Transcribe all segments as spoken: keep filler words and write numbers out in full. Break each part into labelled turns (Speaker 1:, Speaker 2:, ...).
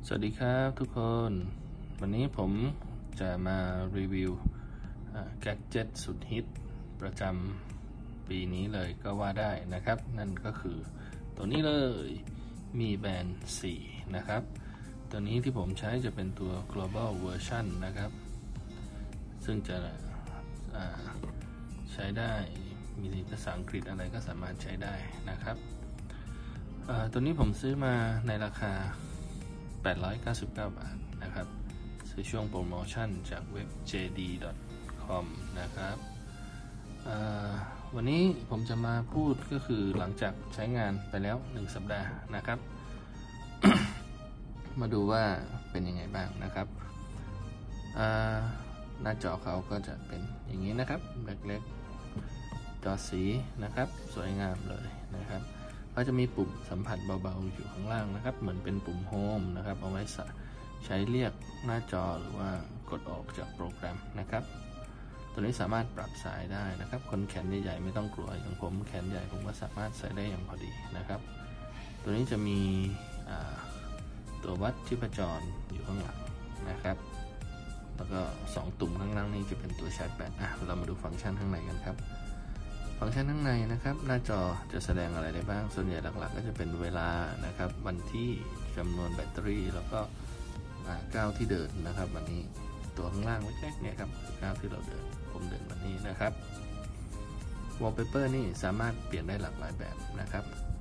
Speaker 1: สวัสดีครับทุกคนวันนี้ผมจะมารีวิวแกดเจ็ตสุดฮิตประจำปีนี้เลยก็ว่าได้นะครับนั่นก็คือตัวนี้เลยมีแบนด์สี่นะครับตัวนี้ที่ผมใช้จะเป็นตัว global version นะครับซึ่งจะใช้ได้มีภาษาอังกฤษอะไรก็สามารถใช้ได้นะครับตัวนี้ผมซื้อมาในราคาแปดร้อยเก้าสิบเก้าบาทนะครับซื้อช่วงโปรโมชั่นจากเว็บ เจ ดี ดอท คอม นะครับวันนี้ผมจะมาพูดก็คือหลังจากใช้งานไปแล้วหนึ่งสัปดาห์นะครับ มาดูว่าเป็นยังไงบ้างนะครับหน้าจอเขาก็จะเป็นอย่างนี้นะครับเล็กๆจอสีนะครับสวยงามเลยนะครับก็จะมีปุ่มสัมผัสเบาๆอยู่ข้างล่างนะครับเหมือนเป็นปุ่มโฮมนะครับเอาไว้ใช้เรียกหน้าจอหรือว่ากดออกจากโปรแกรมนะครับตัวนี้สามารถปรับสายได้นะครับคนแขนใหญ่ๆไม่ต้องกลัวอย่างผมแขนใหญ่ผมก็สามารถใส่ได้อย่างพอดีนะครับตัวนี้จะมีตัววัดชีพจรอยู่ข้างหลังนะครับแล้วก็สองตุ่มข้างล่างนี้จะเป็นตัวชาร์จแบตอ่ะเรามาดูฟังก์ชันข้างในกันครับฟังก์ชันข้างในนะครับหน้าจอจะแสดงอะไรได้บ้างส่วนใหญ่หลักๆก็จะเป็นเวลานะครับวันที่จำนวนแบตเตอรี่แล้วก็ก้าวที่เดินนะครับวันนี้ตัวข้างล่างเล็กๆเนี่ยครับก้าวที่เราเดินผมเดินวันนี้นะครับวอลเปเปอร์นี่สามารถเปลี่ยนได้หลากหลายแบบนะครับ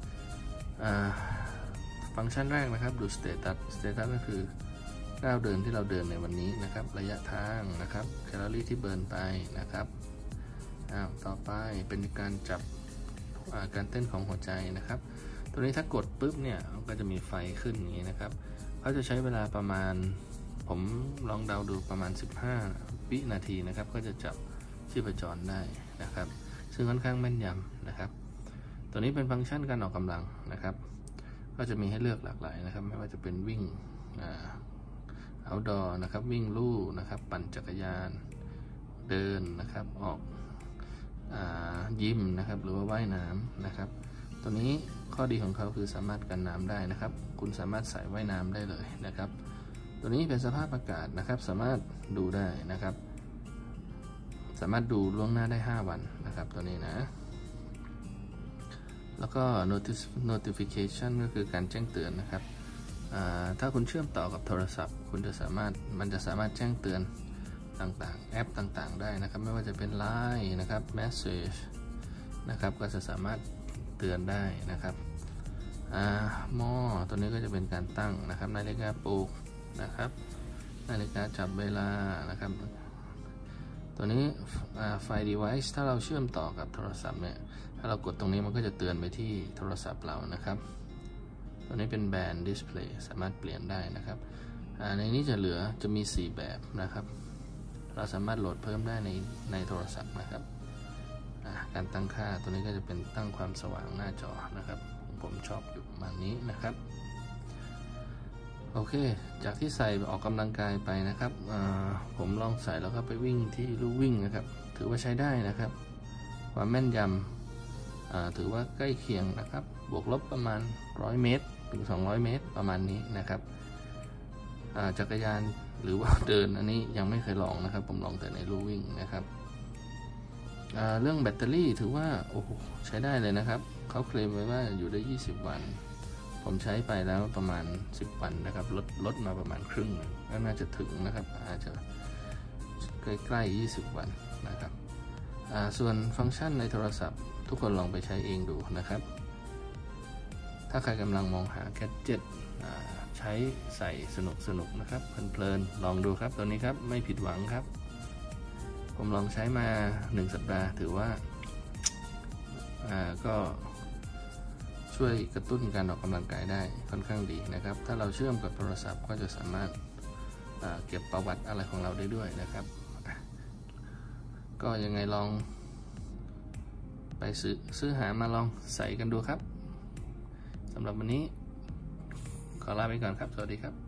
Speaker 1: ฟังก์ชันแรกนะครับดูสเตตัสสเตตัสก็คือก้าวเดินที่เราเดินในวันนี้นะครับระยะทางนะครับแคลอรี่ที่เบิร์นไปนะครับต่อไปเป็นการจับการเต้นของหัวใจนะครับตัวนี้ถ้ากดปุ๊บเนี่ยก็จะมีไฟขึ้นอย่างนี้นะครับเขาจะใช้เวลาประมาณผมลองเดาดูประมาณสิบห้าวินาทีนะครับก็จะจับชีพจรได้นะครับซึ่งค่อนข้างแม่นยำนะครับตัวนี้เป็นฟังก์ชันการออกกำลังนะครับก็จะมีให้เลือกหลากหลายนะครับไม่ว่าจะเป็นวิ่งเอาท์ดอร์นะครับวิ่งลู่นะครับปั่นจักรยานเดินนะครับออกยิมนะครับหรือว่าว่ายน้ำนะครับตัวนี้ข้อดีของเขาคือสามารถกันน้ำได้นะครับคุณสามารถใส่ว่ายน้ำได้เลยนะครับตัวนี้เป็นสภาพอากาศนะครับสามารถดูได้นะครับสามารถดูล่วงหน้าได้ห้าวันนะครับตัวนี้นะแล้วก็ notification ก็คือการแจ้งเตือนนะครับถ้าคุณเชื่อมต่อกับโทรศัพท์คุณจะสามารถมันจะสามารถแจ้งเตือนต่างๆแอปต่างๆได้นะครับไม่ว่าจะเป็น ไลน์ นะครับ Message นะครับก็จะสามารถเตือนได้นะครับหม้อตัวนี้ก็จะเป็นการตั้งนะครับนาฬิกาปลุกนะครับนาฬิกาจับเวลานะครับตัวนี้ไฟ device ถ้าเราเชื่อมต่อกับโทรศัพท์เนี่ยถ้าเรากดตรงนี้มันก็จะเตือนไปที่โทรศัพท์เรานะครับตัวนี้เป็นแบนด์ดิสเพลย์สามารถเปลี่ยนได้นะครับในนี้จะเหลือจะมีสี่แบบนะครับเราสามารถโหลดเพิ่มได้ในในโทรศัพท์นะครับการตั้งค่าตัวนี้ก็จะเป็นตั้งความสว่างหน้าจอนะครับผมชอบอยู่ประมาณนี้นะครับโอเคจากที่ใส่ออกกำลังกายไปนะครับผมลองใส่แล้วก็ไปวิ่งที่ลู่วิ่งนะครับถือว่าใช้ได้นะครับความแม่นยำถือว่าใกล้เคียงนะครับบวกลบประมาณหนึ่งร้อยเมตรถึงสองร้อยเมตรประมาณนี้นะครับจักรยานหรือว่าเดินอันนี้ยังไม่เคยลองนะครับผมลองแต่ในลู่วิ่งนะครับเรื่องแบตเตอรี่ถือว่าโอ้โหใช้ได้เลยนะครับเขาเคลมไว้ว่าอยู่ได้ยี่สิบวันผมใช้ไปแล้วประมาณสิบวันนะครับลดลดมาประมาณครึ่งนึงก็น่าจะถึงนะครับอาจจะใกล้ๆยี่สิบวันนะครับส่วนฟังก์ชันในโทรศัพท์ทุกคนลองไปใช้เองดูนะครับถ้าใครกำลังมองหาแกดเจ็ตใช้ใส่สนุกสนุกนะครับเพลินๆลองดูครับตัวนี้ครับไม่ผิดหวังครับผมลองใช้มาหนึ่งสัปดาห์ถือว่าก็ช่วยกระตุ้นการออกกำลังกายได้ค่อนข้างดีนะครับถ้าเราเชื่อมกับโทรศัพท์ก็จะสามารถเก็บประวัติอะไรของเราได้ด้วยนะครับก็ยังไงลองไปซื้อซื้อหามาลองใส่กันดูครับสำหรับวันนี้ขอลาไปก่อนครับสวัสดีครับ